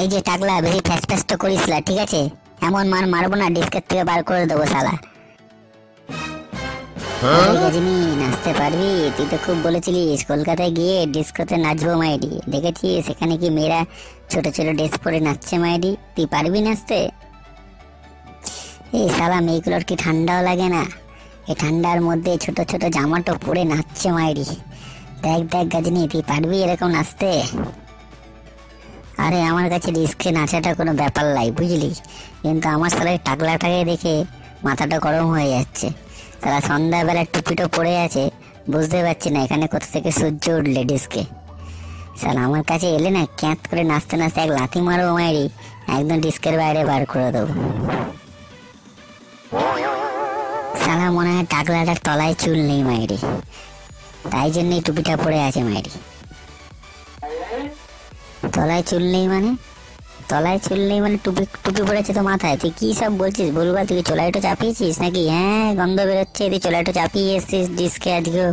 এই যে টাকলা, বেশি ফ্যাস ফ্যাস তো করিস না, ঠিক আছে? এমন মার মারবো না, ডিস্কের থেকে বার করে দেবো শালা। গজনী, নাচতে পারবি? তুই তো খুব বলেছিলিস কলকাতায় গিয়ে ডিস্কোতে নাচবো মাইরি। দেখেছিস সেখানে কি মেয়েরা ছোট ছোট ড্রেস পরে নাচছে মাইরি? তুই পারবি নাচতে? এই শালা, মেয়েগুলোর কি ঠান্ডাও লাগে না? এই ঠান্ডার মধ্যে ছোট ছোট জামাটো পরে নাচছে মাইরি। দেখ দেখ গজনী, তুই পারবি এরকম নাচতে? আরে আমার কাছে ডিস্কে নাচাটা কোনো ব্যাপার নাই, বুঝলি? কিন্তু আমার শালার টাকলাটাকে দেখে মাথাটা গরম হয়ে যাচ্ছে। তারা সন্ধ্যাবেলা টুপিটো পড়ে আছে, বুঝতে পারছি না এখানে কোথা থেকে সূর্য উঠলে ডিস্কে। শালা আমার কাছে এলে না, ক্যাঁত করে নাচতে নাচতে এক লাথি মারবো মাইরি, একদম ডিস্কের বাইরে বার করে দেবো। শালা মনে হয় টাকলাটার তলায় চুল নেই মাইরি, তাই জন্যই টুপিটা পড়ে আছে মাইরি। তলায় চুল নেই মানে? তলায় চুল নেই মানে টুপি টুপি পড়েছে তো মাথায়। তুই কি সব বলছিস বলবা? তুই চোলাইটো চাপিয়েছিস নাকি? হ্যাঁ, গন্ধ বেরোচ্ছে। তুই চোলাইটো চাপিয়ে এসছিস ডিস্কে আজকেও।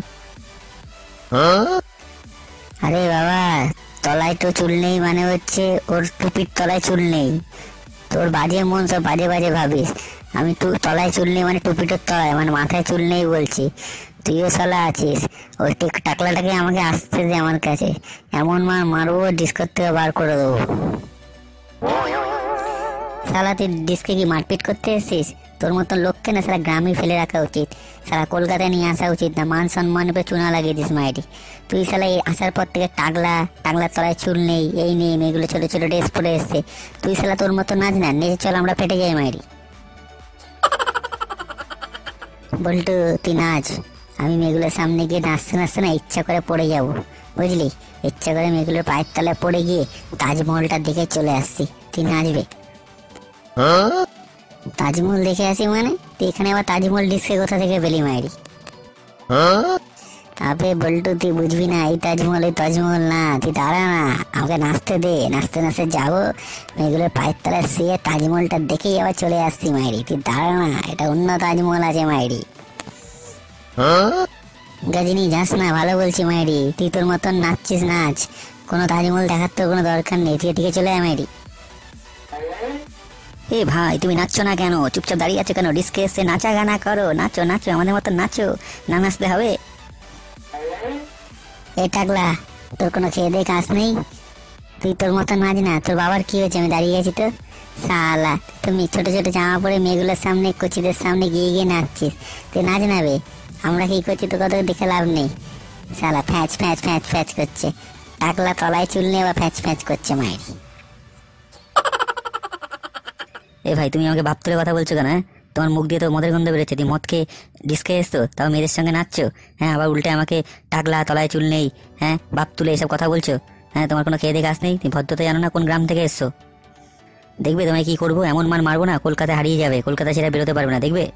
আরে বাবা, তলায় তো চুল নেই মানে হচ্ছে ওর টুপির তলায় চুল নেই। তোর বাজে মন, সব বাজে বাজে ভাবিস। আমি তলায় চুল নেই মানে টুপিটার তলায়, মানে মাথায় চুল নেই বলছি। তুইও শালা আছিস। ওই টাকলাটাকে আমাকে আসতে দে আমার কাছে, এমন মারবো ডিস্কোর থেকে বার করে দেবো। শালা তুই ডিস্কে কি মারপিট করতে এসেছিস? তোর মতন লোককে না সারা গ্রামে ফেলে রাখা উচিত, সারা কলকাতায় নিয়ে আসা উচিত না। মান সম্মান উপরে চুনা লাগিয়ে দিস মাইরি। তুই শালা এই আসার পর থেকে টাকলার তলায় চুল নেই, এই নেই, মেয়েগুলো ছোট ছোট ড্রেস পরে এসছে। তুই শালা তোর মতো নাচ না, নেচে চল আমরা ফেটে যাই মাইরি। বল্টু তুই নাচ, আমি মেয়েগুলোর সামনে গিয়ে নাচতে নাচতে না ইচ্ছা করে পড়ে যাব, বুঝলি? ইচ্ছা করে মেয়েগুলোর পায়ের তলায় পড়ে গিয়ে তাজমহলটা দেখে চলে আসছি। তুই নাচবে? তাজমহল দেখে আসি মানে? তুই এখানে আবার তাজমহল ডিস্কে কোথা থেকে পেলি মাইরি? আবে বল্টু, তুই বুঝবি না, এই তাজমহল এই তাজমহল না। তুই দাঁড়া না, আমাকে নাচতে দে। নাচতে নাচতে যাবো মেয়েগুলোর পায়ের তলায় শুয়ে তাজমহলটা দেখেই আবার চলে আসছি মাইরি। তুই দাঁড়া না, এটা অন্য তাজমহল আছে মাইরি। গজনী যাস না, ভালো বলছি মাইরি। তুই তোর মতন নাচছিস নাচ, কোনো তাজমহল দেখার তো কোনো দরকার নেই। তুই এদিকে চলে আয় মাইরি। এ ভাই, তুমি নাচছো না কেন? চুপচাপ দাঁড়িয়ে আছো কেন? ডিস্কে এসে নাচা গানা করো, নাচো নাচো, আমাদের মতন নাচো। না নাচলে হবে? এ টাকলা, তোর কোনো খেয়ে দিয়ে কাজ নেই? তুই তোর মতন নাচ না। তোর বাবার কি হয়েছে? আমি দাঁড়িয়ে আছি তো। শালা, তুমি ছোট ছোট জামা পরে মেয়েগুলোর সামনে, কচিদের সামনে গিয়ে গিয়ে নাচছিস। তুই নাচ না বে, আমরা কি করছি তো কত দেখে লাভ নেই। শালা ফ্যাচ ফ্যাচ ফ্যাচ ফ্যাচ করছে। টাকলা তলায় চুল নিয়ে আবার ফ্যাচ ফ্যাচ করছে মায়ের। এ ভাই, তুমি আমাকে বাপ তুলে কথা বলছো কেন? হ্যাঁ, তোমার মুখ দিয়ে তো মদের গন্ধ বেরোচ্ছে। তুমি মদ খেয়ে ডিস্কে এসছো, তাও মেয়েদের সঙ্গে নাচছো। হ্যাঁ, আবার উল্টে আমাকে টাকলা তলায় চুল নেই, হ্যাঁ বাপ তুলে এসব কথা বলছো। হ্যাঁ, তোমার কোনো খেয়ে দেখে আস নেই? তুমি ভদ্রতা জানো না কোন গ্রাম থেকে এসছো? দেখবে তোমায় কি করবো, এমন মারবো না কলকাতা হারিয়ে যাবে, কলকাতা ছেড়ে বেরোতে পারবে না, দেখবে।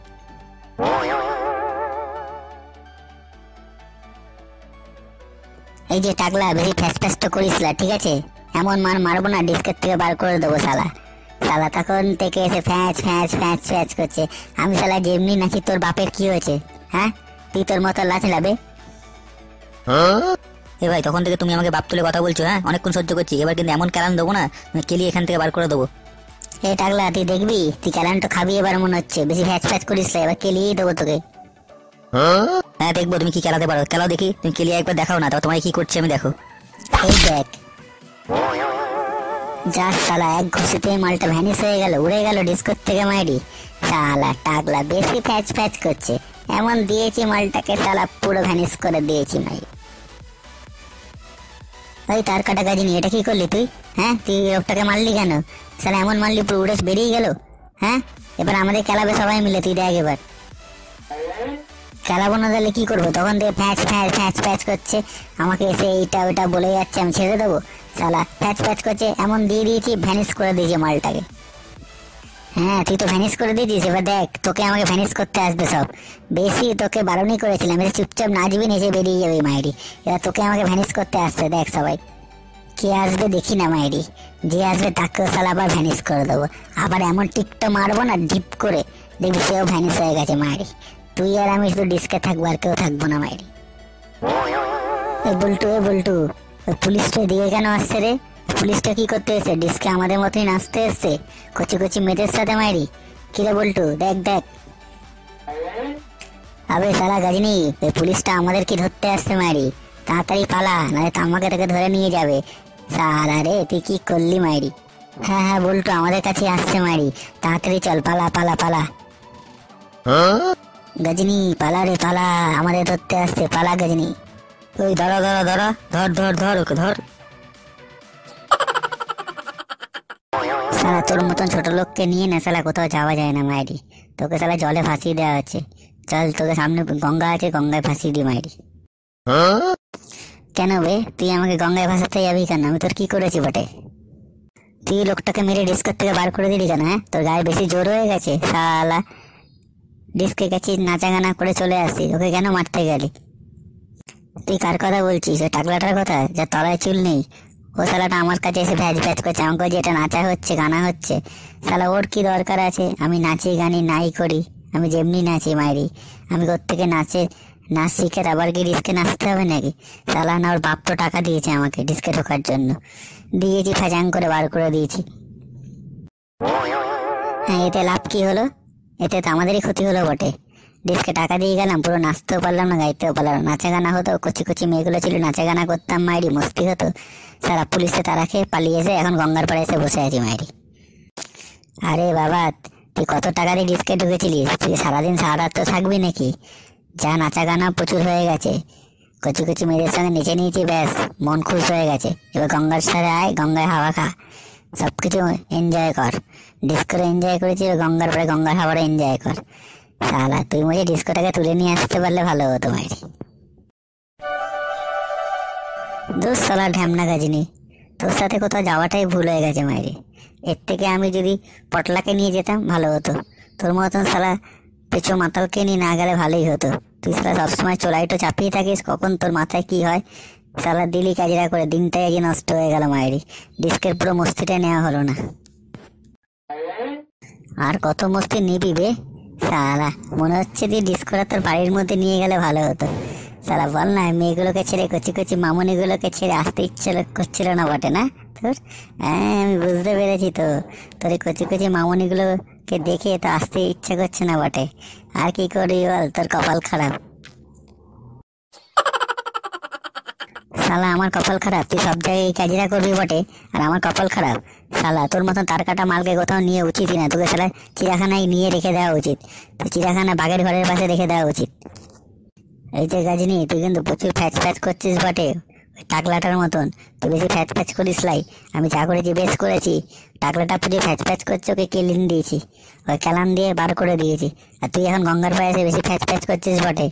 এই যে টাকলা, বেশি ফ্যাস ফ্যাস তো করিস না, ঠিক আছে? এমন মারবো না, ডিস্কের থেকে বার করে দেবো শালা। শালা তখন থেকে এসে ফ্যাচ ফ্যাচ ফ্যাচ ফ্যাচ করছে। আমি শালা যেমনি নাচি, তোর বাপের কি হয়েছে? হ্যাঁ, তুই তোর মতো লাচলাবে? এ ভাই, তখন থেকে তুমি আমাকে বাপ তুলে কথা বলছো। হ্যাঁ, অনেকক্ষণ সহ্য করছি, এবার কিন্তু এমন ক্যালান দেবো না, কেলি এখান থেকে বার করে দেবো। এ টাকলা, তুই দেখবি, তুই ক্যালান তো খাবি এবার মনে হচ্ছে। বেশি ফ্যাচ ফ্যাচ করিস না, এবার কেলিয়েই দেবো তোকে। হ্যাঁ দেখবো তুমি কি খেলাতে পারো, খেলাও দেখি। তুমি কেলিয়ে একবার দেখাও না, তারপর তোমায় কি করছে আমি দেখো। এই দেখ, যা শালা, এক ঘুষিতে মালটা ভ্যানিশ হয়ে গেল, উড়ে গেল ডিস্কোর থেকে মাইরি। শালা টাকলা বেশি ফ্যাচ ফ্যাচ করছে, এমন দিয়েছি মালটাকে শালা পুরো ভ্যানিশ করে দিয়েছি মাই। ওই তার কাটা গজনী, এটা কি করলি তুই? হ্যাঁ, তুই লোকটাকে মারলি কেন? শালা এমন মারলি পুরো উড়ে বেরিয়ে গেল। হ্যাঁ, এবার আমাদের খেলাবে সবাই মিলে, তুই দেখ এবার। খেলাবো না তাহলে কি করবো? তখন থেকে ফ্যাচ ফ্যাচ ফ্যাচ ফ্যাচ করছে, আমাকে এসে এইটা ওইটা বলে যাচ্ছে, আমি ছেড়ে দেবো? শালা ফ্যাচ ফ্যাচ করছে, এমন দিয়ে দিয়েছি ভ্যানিশ করে দিয়েছি মালটাকে। হ্যাঁ, তুই তো ভ্যানিশ করে দিয়েছিস, এবার দেখ তোকে আমাকে ভ্যানিশ করতে আসবে সব। বেশি তোকে বারণই করেছিলাম, চুপচাপ নাচবি, নেচে বেরিয়ে যাবে মাইরি। এবার তোকে আমাকে ভ্যানিশ করতে আসছে, দেখ সবাই কে আসবে দেখি না মাইরি। যে আসবে তাকেও শালা আবার ভ্যানিশ করে দেবো। আবার এমন টিকটা মারবো না ডিপ করে, দেখবি সেও ভ্যানিশ হয়ে গেছে মাইরি। তুই আর আমি শুধু ডিস্কে থাকবো, আর কেউ থাকবো না মাইরি। এ বল্টু, ওই পুলিশটা দিয়ে কেন আসছে রে? পুলিশটা কি করতে এসে? ডিস্কে আমাদের মতোই নাচতে এসছে কচি কচি মেয়েদের সাথে মাইরি। কিরে বল্টু, দেখ দেখ। আবে শালা গাজনি, এই পুলিশটা আমাদের কি ধরতে আসছে মাইরি। তাড়াতাড়ি পালা, নাহলে তো আমাকে তোকে ধরে নিয়ে যাবে। শালা রে, তুই কি করলি মাইরি? হ্যাঁ হ্যাঁ বল্টু, আমাদের কাছে আসছে মাইরি। তাড়াতাড়ি চল, পালা পালা পালা। গজনি পালা রে পালা, আমাদের ধরতে আসছে, পালা গজনি। ওই ধরো ধরো ধরো, ধর ধর ধর ওকে ধর। শালা তোর মতন ছোট লোককে নিয়ে না শালা কোথাও যাওয়া যায় না মাইরি। তোকে শালা জলে ফাঁসিয়ে দেওয়া হচ্ছে। চল, তোকে সামনে গঙ্গা আছে, গঙ্গায় ফাঁসিয়ে দি মাইরি। কেন বে, তুই আমাকে গঙ্গায় ভাসাতে যাবি কেন? আমি তোর কি করেছি বটে? তুই লোকটাকে মেরে ডিস্কোর থেকে বার করে দিলি কেন? হ্যাঁ, তোর গায়ে বেশি জোর হয়ে গেছে শালা। ডিস্কে গেছিস, নাচা গানা করে চলে আসছিস, ওকে কেন মারতে গেলি? তুই কার কথা বলছিস? ওই টাকলাটার কথা, যার তলায় চুল নেই। ও শালাটা আমার কাছে এসে ভ্যাজ ভ্যাজ করছে, আমাকে যে এটা নাচা হচ্ছে, গানা হচ্ছে। শালা ওর কি দরকার আছে? আমি নাচি গানি নাই করি, আমি যেমনি নাচি মাইরি। আমি কোত্থেকে নাচ শিখে আবার কি ডিস্কে নাচতে হবে নাকি? শালা না, ওর বাপ তো টাকা দিয়েছে আমাকে ডিস্কে ঢোকার জন্য। দিয়েছি, ফ্যাচাং করে বার করে দিয়েছি। হ্যাঁ, এতে লাভ কি হলো? এতে তো আমাদেরই ক্ষতি হলো বটে। ডিস্কে টাকা দিয়ে গেলাম, পুরো নাচতেও পারলাম না, গাইতেও পারলাম না। নাচা গানা হতো, কচি কচি মেয়েগুলো ছিল, নাচা গানা করতাম মাইরি, মস্তি হতো। সারা পুলিশে তারা খেয়ে পালিয়ে এসে এখন গঙ্গার পাড়ে এসে বসে আছি মাইরি। আরে বাবা, তুই কত টাকা দিয়ে ডিস্কে ঢুকেছিলিস? তুই সারাদিন সারা রাত তো থাকবি নাকি? যা নাচা গানা প্রচুর হয়ে গেছে, কচি কচি মেয়েদের সঙ্গে নেচে নিয়েছি, ব্যাস মন খুশ হয়ে গেছে। এবার গঙ্গার সাথে আয়, গঙ্গায় হাওয়া খা, সবকিছু এনজয় কর। ডিস্কো এনজয় করেছি, গঙ্গার পরে গঙ্গার হাওয়াটা এনজয় কর। শালা তুই মুঝে ডিস্কোটাকে তুলে নিয়ে আসতে পারলে ভালো হতো মাইরি। দোষ শালা ঢ্যামনা গাজনি, তোর সাথে কোথাও যাওয়াটাই ভুল হয়ে গেছে মাইরি। এর থেকে আমি যদি পটলাকে নিয়ে যেতাম ভালো হতো। তোর মতন শালা পেছু মাতালকে নিয়ে না গেলে ভালোই হতো। তুই শালা সবসময় চোলাইটো চাপিয়ে থাকিস, কখন তোর মাথায় কি হয়। শালা দিলি কাজরা করে, দিনটাই আজ নষ্ট হয়ে গেল মাইরি। ডিস্কের পুরো মস্তিটা নেওয়া হলো না। আর কত মস্তি নিবি বে শালা? মনে হচ্ছে যে ডিস্কোটা তোর বাড়ির মধ্যে নিয়ে গেলে ভালো হতো। শালা বল না, মেয়েগুলোকে ছেড়ে, কচি কচি মামনিগুলোকে ছেড়ে আসতে ইচ্ছে করছিল না বটে না তোর? হ্যাঁ, আমি বুঝতে পেরেছি তো, তোর এই কচি কচি মামনিগুলোকে দেখে তো আসতে ইচ্ছে করছে না বটে। আর কি করবি বল, তোর কপাল খারাপ। শালা আমার কপাল খারাপ? তুই সব জায়গায় কাজিরা করবি বটে, আর আমার কপাল খারাপ? শালা তোর মতন তার কাটা মালকে কোথাও নিয়ে উচিতই না। তোকে শালা চিড়াখানায় নিয়ে রেখে দেওয়া উচিত। তো চিড়াখানা বাঘের ঘরের পাশে রেখে দেওয়া উচিত। এই যে গাজনি, তুই কিন্তু প্রচুর ফ্যাচ ফ্যাচ করছিস বটে, ওই টাকলাটার মতন। তুই বেশি ফ্যাচ ফ্যাচ করিস লাই। আমি যা করেছি বেশ করেছি। টাকলাটা পুজো ফ্যাচ ফ্যাচ করছে, ওকে কেলিন দিয়েছি, ওই ক্যালান দিয়ে বার করে দিয়েছি। আর তুই এখন গঙ্গার পায়ে এসে বেশি ফ্যাচ ফ্যাচ করছিস বটে।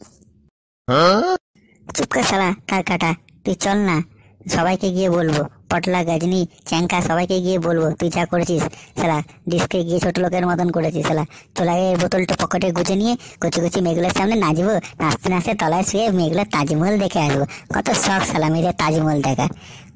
চুপ কর শালা কার কাটা, তুই চল না, সবাইকে গিয়ে বলবো। পটলা, গাজনি, চ্যাংকা, সবাইকে গিয়ে বলবো তুই যা করেছিস। শালা ডিস্কে গিয়ে ছোট লোকের মতন করেছিস। শালা তোলায় বোতলটা পকেটে গুজে নিয়ে কচি কচি মেয়েগুলোর সামনে নাচবো, নাচতে নাচতে তলায় শুয়ে মেয়েগুলোর তাজমহল দেখে আসবো। কত শখ শালা মেয়েদের তাজমহল দেখা।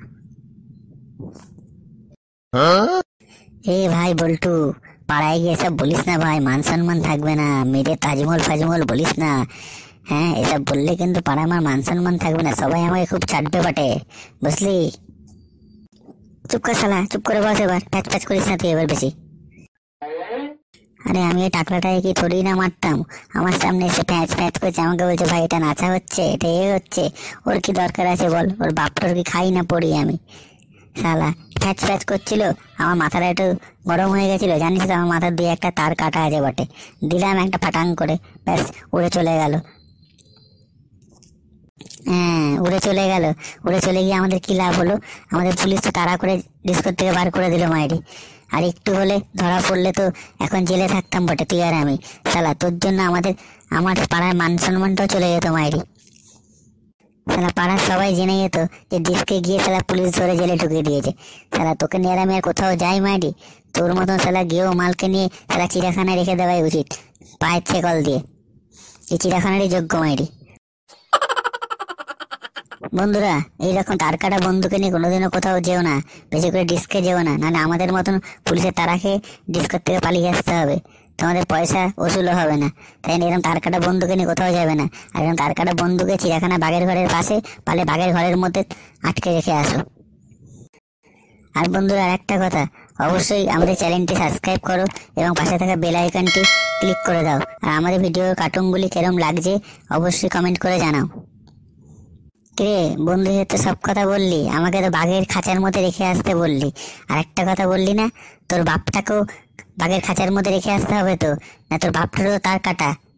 এ ভাই বল্টু, পাড়ায় গিয়ে এসব বলিস না ভাই, মান সম্মান থাকবে না। মেয়েদের তাজমহল ফাজমহল বলিস না। হ্যাঁ, এসব বললে কিন্তু পাড়ায় আমার মান সম্মান থাকবে না, সবাই আমাকে খুব চাটবে বটে, বুঝলি? চুপ কর শালা, চুপ করে বস এবার, প্যাচ প্যাচ করিস না তুই এবার বেশি। আরে আমি এই টাকলাটাকে কি থোড়ি না মারতাম? আমার সামনে এসে প্যাচ প্যাচ করছে, আমাকে বলছে ভাই এটা নাচা হচ্ছে, এটা এ হচ্ছে। ওর কি দরকার আছে বল? ওর বাপটার কি খাই না পড়ি আমি? শালা প্যাচ প্যাচ করছিল, আমার মাথাটা একটু গরম হয়ে গেছিল, জানিস তো আমার মাথার দিয়ে একটা তার কাটা আছে বটে। দিলাম একটা ফাটাং করে, ব্যাস উড়ে চলে গেল। হ্যাঁ, উড়ে চলে গেল। উড়ে চলে গিয়ে আমাদের কি লাভ হলো? আমাদের পুলিশ তো তাড়া করে ডিস্কোর থেকে বার করে দিল মাইরি। আর একটু হলে ধরা পড়লে তো এখন জেলে থাকতাম বটে তুই আর আমি। শালা তোর জন্য আমার পাড়ার মান সম্মানটাও চলে যেত মাইরি। শালা পাড়ার সবাই জেনে যেত যে ডিস্কে গিয়ে শালা পুলিশ ধরে জেলে ঢুকিয়ে দিয়েছে। শালা তোকে নিয়ে আর আমি আর কোথাও যাই মাইরি? তোর মতন শালা গেও মালকে নিয়ে শালা চিড়াখানায় রেখে দেওয়াই উচিত, পায়ের ছেকল দিয়ে। এই চিড়াখানারই যোগ্য মাইরি। বন্ধুরা, এইরকম তারকাটা বন্ধুকে নিয়ে কোনোদিনও কোথাও যেও না, বেশি করে ডিস্কে যেও না, নাহলে আমাদের মতন পুলিশের তাড়া খেয়ে ডিস্কোর থেকে পালিয়ে আসতে হবে। তোমাদের পয়সা ওসুলও হবে না। তাই এরকম তারকাটা বন্ধুকে নিয়ে কোথাও যাবে না। আর এরকম তারকাটা বন্ধুকে চিড়িয়াখানা বাঘের ঘরের পাশে পালে বাঘের ঘরের মধ্যে আটকে রেখে আসো। আর বন্ধুরা আরেকটা কথা, অবশ্যই আমাদের চ্যানেলটি সাবস্ক্রাইব করো এবং পাশে থাকা বেল আইকনটি ক্লিক করে দাও। আর আমাদের ভিডিওর কার্টুনগুলি কেরম লাগছে অবশ্যই কমেন্ট করে জানাও। রে বন্ধু, তো সব কথা বললি, আমাকে তো বাঘের খাঁচার মধ্যে রেখে আসতে বললি, আর একটা কথা বললি না তোর বাপটাকেও বাঘের খাঁচার মধ্যে রেখে আসতে হবে তো? না তোর বাপটারও তার কাটা?